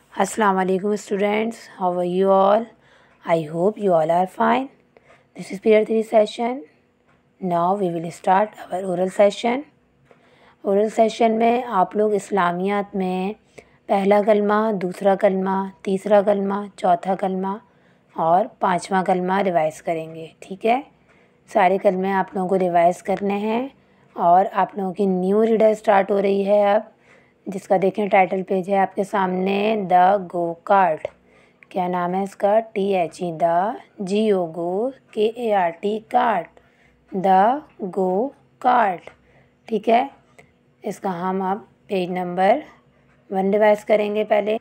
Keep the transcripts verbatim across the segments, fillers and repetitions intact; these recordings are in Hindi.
Assalamu alaikum students, how are you all? I hope you all are fine. This is period three session. Now we will start our oral session. Oral session में आप लोग इस्लामियात में पहला कलमा, दूसरा कलमा, तीसरा कलमा, चौथा कलमा और पांचवा कलमा रिवाइज़ करेंगे, ठीक है। सारे कलमे आप लोगों को रिवाइज़ करने हैं और आप लोगों की न्यू रीडर स्टार्ट हो रही है अब, जिसका देखें टाइटल पेज है आपके सामने, द गो कार्ट। क्या नाम है इसका? T H E the G O go K A R T cart, the go cart, ठीक है। इसका हम अब पेज नंबर वन रिवाइज करेंगे पहले।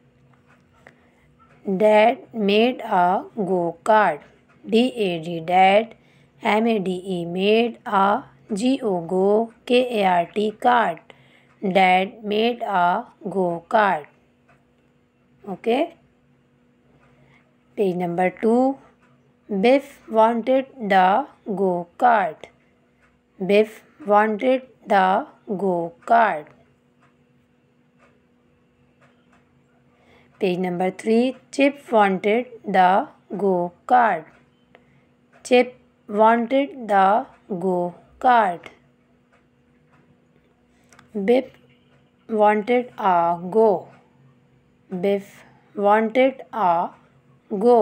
Dad made a go cart, D A D dad, M A D E made, a G O go K A R T cart, Dad made a go-kart. Okay. Page number two. Biff wanted the go-kart. Biff wanted the go-kart. Page number three. Chip wanted the go-kart. Chip wanted the go-kart. Biff wanted a go. Biff wanted a go.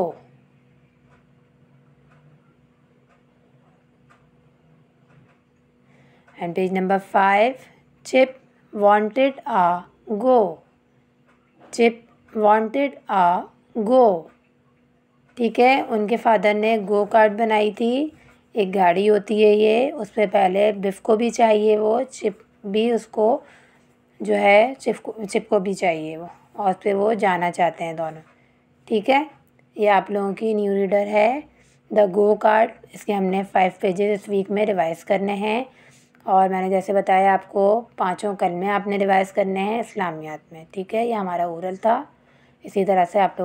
And page number five. Chip wanted a go. Chip wanted a go. ठीक है, उनके फादर ने गो कार्ट बनाई थी। एक गाड़ी होती है ये, उस पर पहले बिफ को भी चाहिए वो, चिप भी उसको जो है चिप को चिप को भी चाहिए वो, और उस पर वो जाना चाहते हैं दोनों, ठीक है। ये आप लोगों की न्यू रीडर है, द गो कार्ट। इसके हमने फाइव पेजेस इस वीक में रिवाइज़ करने हैं और मैंने जैसे बताया आपको पांचों कलमे आपने रिवाइज़ करने हैं इस्लामियात में, ठीक है। ये हमारा ओरल था। इसी तरह से आप लोग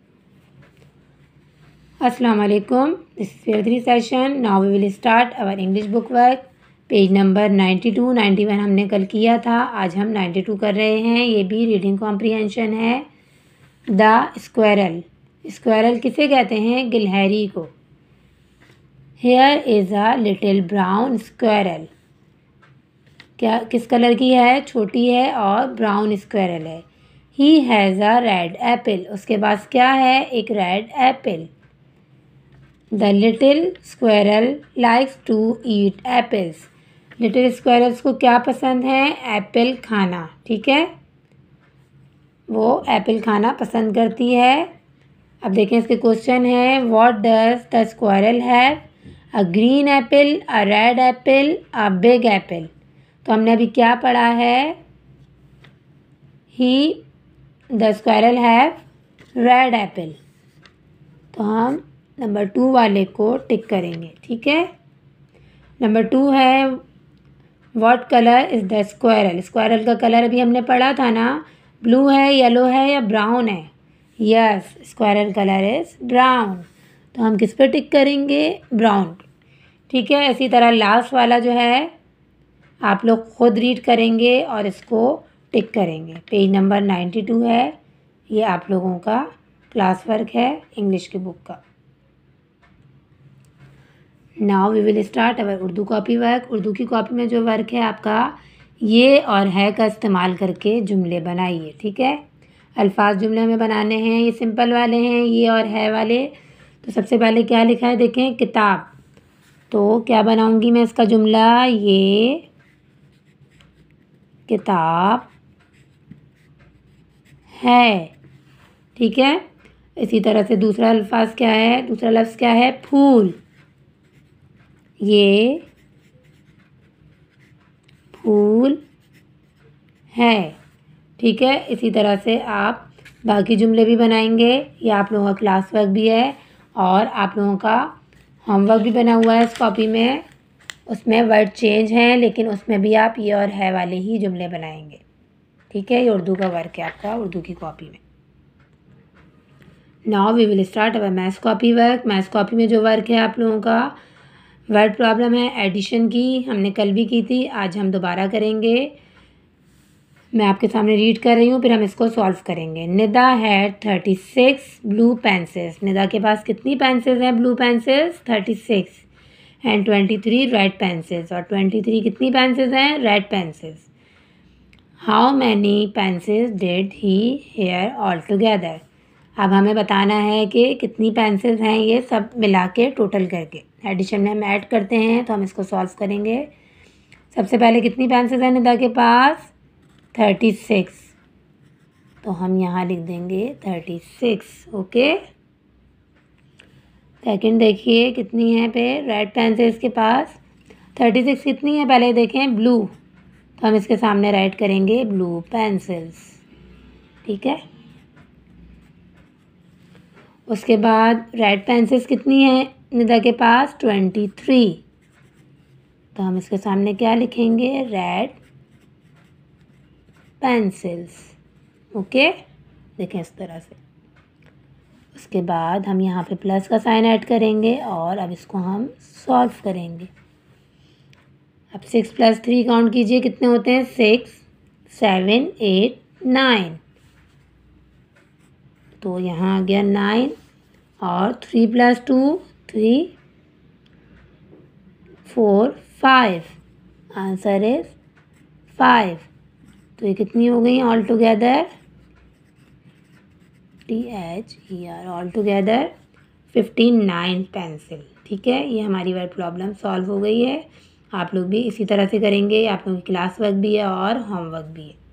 अस्सलाम वालेकुम, this is page three session. Now we will start our English book work. Page number ninety two, ninety one हमने कल किया था, आज हम नाइन्टी टू कर रहे हैं। ये भी रीडिंग कॉम्प्रीहेंशन है। द स्क्वायरल, स्क्वायरल किसे कहते हैं? गिलहरी को। Here is a little brown squirrel, क्या किस कलर की है? छोटी है और ब्राउन स्क्वायरल है। He has a red apple, उसके पास क्या है? एक red apple. The little squirrel likes to eat apples, little squirrels को क्या पसंद है? एप्पल खाना, ठीक है। वो एप्पल खाना पसंद करती है। अब देखें इसके क्वेश्चन है, what does the squirrel have? A green apple, a red apple, a big apple. तो हमने अभी क्या पढ़ा है? He the squirrel have red apple. तो हम नंबर टू वाले को टिक करेंगे, ठीक है। नंबर टू है, what colour is the squirrel? Squirrel का कलर अभी हमने पढ़ा था ना, ब्लू है, येलो है या ब्राउन है? Yes, squirrel colour is brown. तो हम किस पर टिक करेंगे? ब्राउन, ठीक है। इसी तरह लास्ट वाला जो है आप लोग खुद रीड करेंगे और इसको टिक करेंगे। पेज नंबर नाइन्टी टू है, ये आप लोगों का क्लास वर्क है इंग्लिश की बुक का। Now we will start our Urdu copy work. Urdu की कॉपी में जो वर्क है आपका, ये और है का इस्तेमाल करके जुमले बनाइए, ठीक है। अल्फाज जुमले हमें बनाने हैं, ये सिंपल वाले हैं, ये और है वाले। तो सबसे पहले क्या लिखा है देखें, किताब। तो क्या बनाऊंगी मैं इसका जुमला? ये किताब है, ठीक है। इसी तरह से दूसरा अल्फाज क्या है? दूसरा लफ्ज़ क्या है? फूल। ये फूल है, ठीक है। इसी तरह से आप बाकी जुमले भी बनाएंगे। ये आप लोगों का क्लास वर्क भी है और आप लोगों का होमवर्क भी बना हुआ है इस कॉपी में। उसमें वर्ड चेंज हैं, लेकिन उसमें भी आप ये और है वाले ही जुमले बनाएंगे, ठीक है। ये उर्दू का वर्क है आपका उर्दू की कॉपी में। Now we will start our maths copy work. Maths copy में जो वर्क है आप लोगों का, वर्ड प्रॉब्लम है एडिशन की, हमने कल भी की थी, आज हम दोबारा करेंगे। मैं आपके सामने रीड कर रही हूँ, फिर हम इसको सॉल्व करेंगे। Nida had thirty six blue pencils. Nida के पास कितनी पेंसिल्स हैं blue pencils? Thirty six. And twenty three red pencils, और ट्वेंटी थ्री कितनी पेंसिल्स हैं? Red pencils. How many pencils did he have all together. अब हमें बताना है कि कितनी पेंसिल्स हैं ये सब मिला के टोटल करके। एडिशन में हम ऐड करते हैं तो हम इसको सॉल्व करेंगे। सबसे पहले कितनी पेंसिल्स हैं निदा के पास? Thirty six. तो हम यहाँ लिख देंगे थर्टी सिक्स। ओके। सेकंड देखिए कितनी है पे रेड पेंसिल्स के पास? थर्टी सिक्स कितनी है पहले देखें, ब्लू। तो हम इसके सामने राइट करेंगे ब्लू पेंसिल्स। ठीक है। उसके बाद रेड पेंसिल्स कितनी है निदा के पास? Twenty three. तो हम इसके सामने क्या लिखेंगे? Red pencils. ओके, देखें इस तरह से। उसके बाद हम यहाँ पे प्लस का साइन ऐड करेंगे और अब इसको हम सॉल्व करेंगे। अब सिक्स प्लस थ्री काउंट कीजिए कितने होते हैं? Six, seven, eight, nine. तो यहाँ आ गया नाइन, और three plus two three, four, five. Answer is five. तो ये कितनी हो गई all together? T H E R all together fifty nine pencil. ठीक है, ये हमारी वर्ड प्रॉब्लम सॉल्व हो गई है। आप लोग भी इसी तरह से करेंगे। आप लोगों की क्लास वर्क भी है और होमवर्क भी है।